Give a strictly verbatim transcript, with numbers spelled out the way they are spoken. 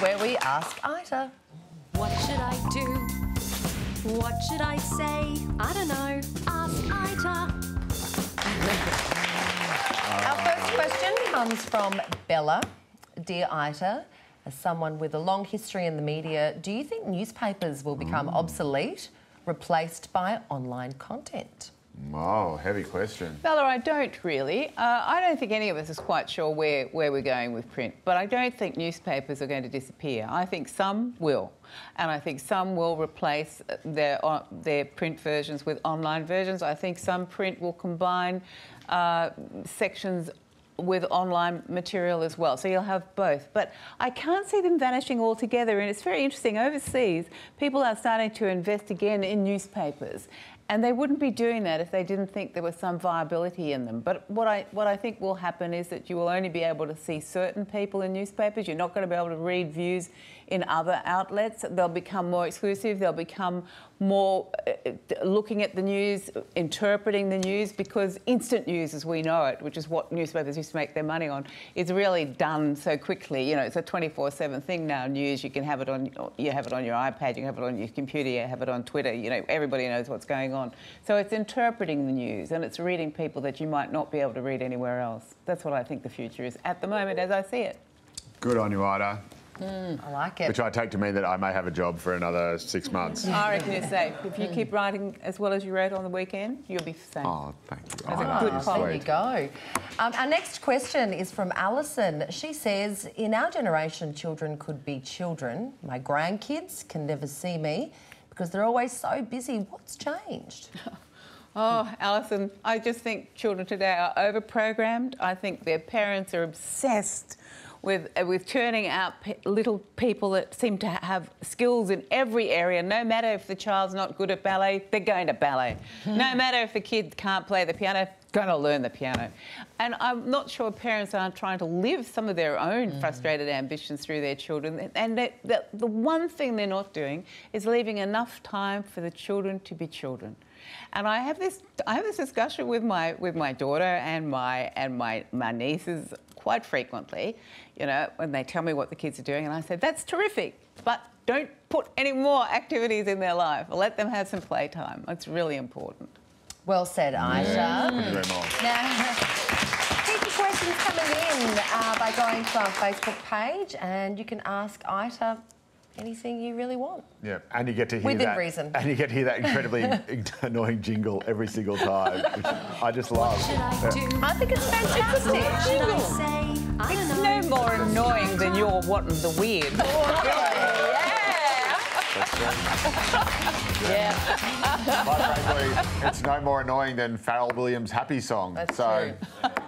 where we ask Ita. What should I do? What should I say? I don't know. Ask Ita. Our first question comes from Bella. Dear Ita, as someone with a long history in the media, do you think newspapers will become mm. obsolete, replaced by online content? Oh, heavy question. Bella, I don't really. Uh, I don't think any of us is quite sure where, where we're going with print, but I don't think newspapers are going to disappear. I think some will, and I think some will replace their, uh, their print versions with online versions. I think some print will combine uh, sections with online material as well. So you'll have both. But I can't see them vanishing altogether, and it's very interesting. Overseas, people are starting to invest again in newspapers. And they wouldn't be doing that if they didn't think there was some viability in them. But what I, what I think will happen is that you will only be able to see certain people in newspapers. You're not going to be able to read views in other outlets. They'll become more exclusive. They'll become more uh, looking at the news, interpreting the news, because instant news as we know it, which is what newspapers used to make their money on, is really done so quickly. You know, it's a twenty-four seven thing now, news. You can have it on, you have it on your iPad, you can have it on your computer, you have it on Twitter. You know, everybody knows what's going on. So it's interpreting the news, and it's reading people that you might not be able to read anywhere else. That's what I think the future is at the moment as I see it. Good on you, Ita. Mm, I like it. Which I take to mean that I may have a job for another six months. I reckon you're safe. If you keep writing as well as you wrote on the weekend, you'll be safe. Oh, thank you. That's oh, a good oh, there you go. Um, our next question is from Alison. She says, in our generation, children could be children. My grandkids can never see me because they're always so busy. What's changed? Oh, Alison, I just think children today are over-programmed. I think their parents are obsessed with, uh, with turning out pe little people that seem to have skills in every area. No matter if the child's not good at ballet, they're going to ballet. No matter if the kid can't play the piano, going to learn the piano. And I'm not sure parents aren't trying to live some of their own mm. frustrated ambitions through their children. And they, they, the one thing they're not doing is leaving enough time for the children to be children. And I have this, I have this discussion with my with my daughter and my and my my nieces quite frequently. You know, when they tell me what the kids are doing, and I say that's terrific, but don't put any more activities in their life. Let them have some playtime. It's really important. Well said, Ita. Yeah, couldn't agree more. Now, keep your questions coming in uh, by going to our Facebook page, and you can ask Ita anything you really want. Yeah, and you get to hear Within that. reason. And you get to hear that incredibly annoying jingle every single time, which I just love. What should I do? I think it's fantastic. What should I say? I It's don't know. no more annoying than your wanting the weird. Yeah. Quite frankly, it's no more annoying than Pharrell Williams' Happy Song. That's so. true.